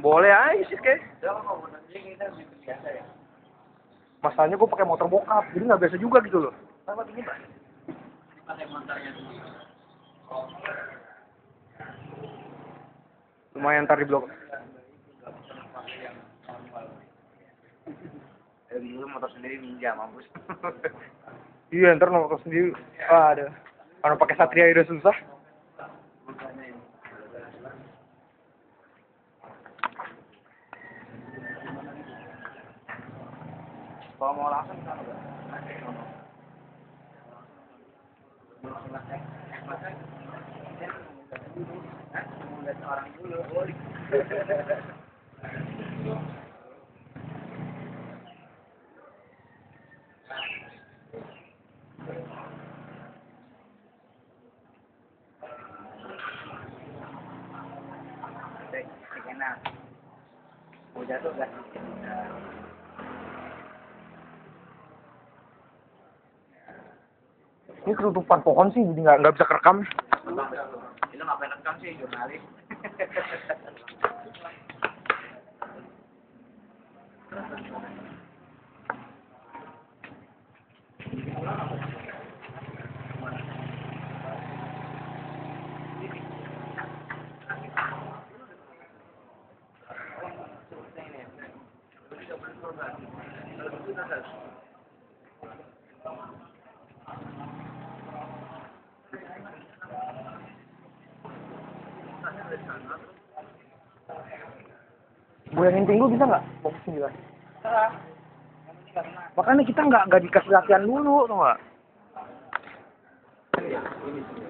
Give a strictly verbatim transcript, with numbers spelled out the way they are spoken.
Boleh aja sih kayak. Masalahnya gue pakai motor bokap, jadi nggak biasa juga gitu loh. Lumayan ntar di blok. Eh, dulu motor sendiri ninja, mampus. Iya, ntar motor sendiri. Ah, ada. Kalau pakai Satria udah susah. Kalau mau langsung kan udah. Orang dulu. Enak. Udah tuh gas. Ini ketutupan pohon sih, jadi nggak nggak bisa kerekam. Itu ngapain rekam sih, jurnalis? Goyangin pinggul bisa nggak? Fokus sembilan. Makanya kita nggak nggak dikasih latihan dulu, tuh nggak?